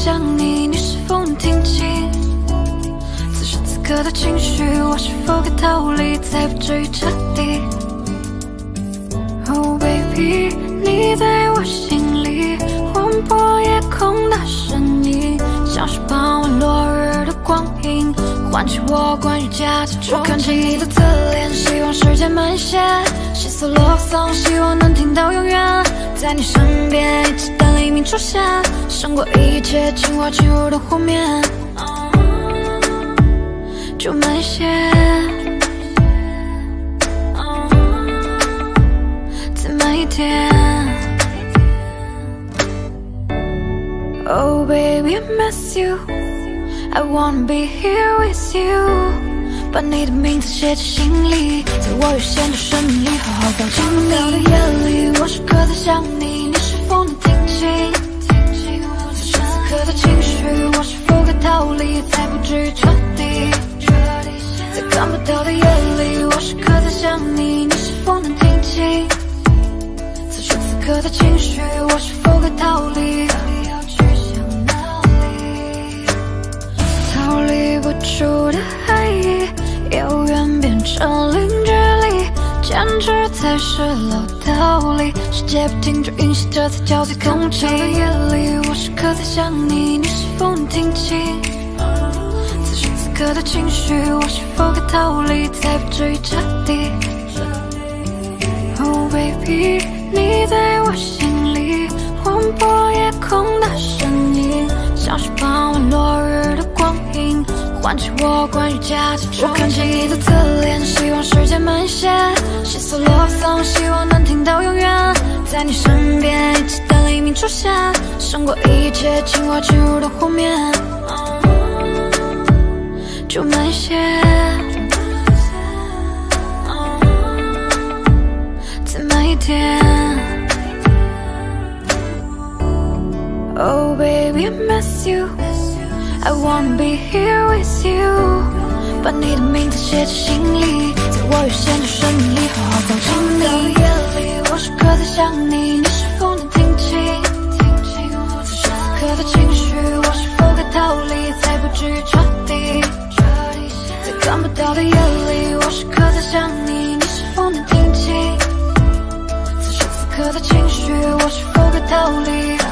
想你，你是否能听清？此时此刻的情绪，我是否该逃离，才不至于彻底 ？Oh baby， 你在我心里，划破夜空的身影，像是傍晚落日的光影，唤起我关于家的憧憬。我看着你的侧脸，希望时间慢些，细诉落丧，希望能听到永远。在你身边，一起等黎明出现，胜过一切情话侵入的湖面。就慢些，再慢一点。Oh baby, I miss you, I wanna be here with you。把你的名字写在心里，在我有限的生命里好好放进你。到的夜里，我时刻在想你，你是否能听清？此时此刻的情绪，我是否该逃离，才不至于彻底？在看不到的夜里，我时刻在想你，你是否能听清？此时此刻的情绪，我是否该逃离？到底要去向哪里？逃离不出的爱意，遥远变成零距离，坚持才是老道理。世界不停止运行，这才叫最空气。到的夜里，我时刻在想你，你是否能听清？此时此刻的情绪，我是否该逃离，才不至于彻底 ？Oh baby， 你在我心里，划破夜空的身影，像是傍晚落日的光影，唤起我关于家的憧憬。我看着你的侧脸，希望时间慢些，细诉落丧，希望能听到永远。在你身边，一起等黎明出现，胜过一切情话侵入的湖面。就慢些，再慢一点。Oh baby, I miss you, I wanna be here with you。把你的名字写在心里，在我有限的生命里好好放进你。到的夜里，我时刻在想你，你是否能听清？此时此刻的情绪，我是否该逃离，才不至于彻底？在看不到的夜里，我时刻在想你，你是否能听清？此时此刻的情绪，我是否该逃离？